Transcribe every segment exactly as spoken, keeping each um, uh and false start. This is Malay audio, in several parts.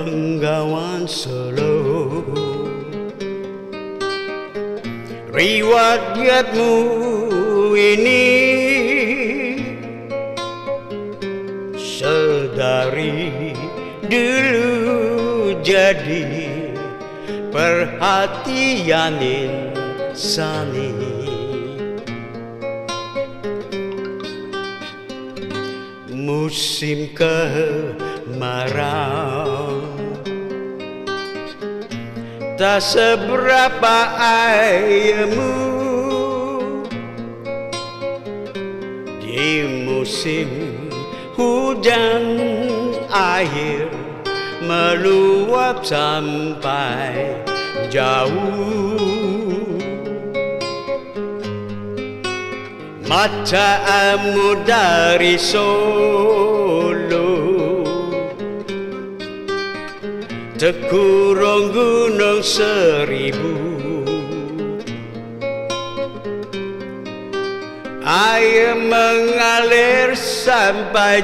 Bengawan Solo, riwayatmu ini sedari dulu jadi perhatian insani. Musim kemarau tak seberapa airmu, di musim hujan air meluap sampai jauh. Matamu dari Solo tekurung gunung seribu, air mengalir sampai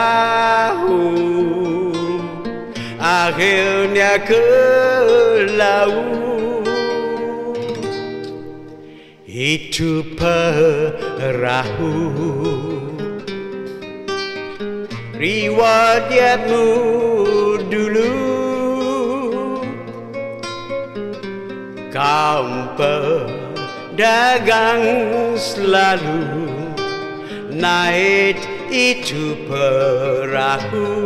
jauh, akhirnya ke laut. Itu perahu riwayatmu dulu, kaum pedagang selalu naik itu perahu.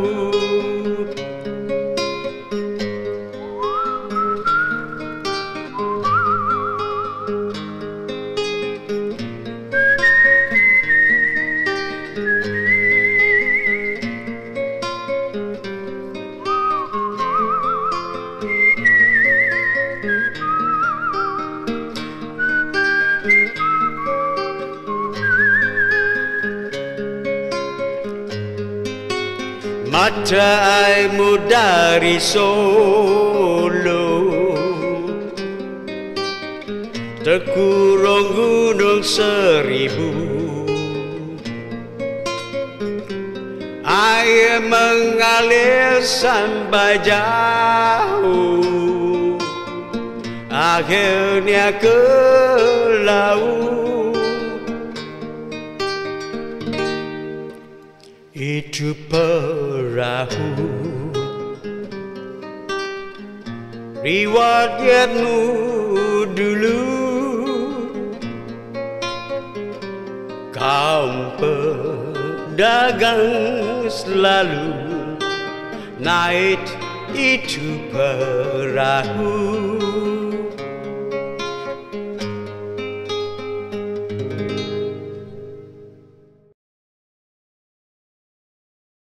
Mata airmu dari Solo tekurung gunung seribu, air mengalir sampai jauh, akhirnya ke laut. Itu perahu riwayatmu dulu, kaum pedagang selalu naik itu perahu.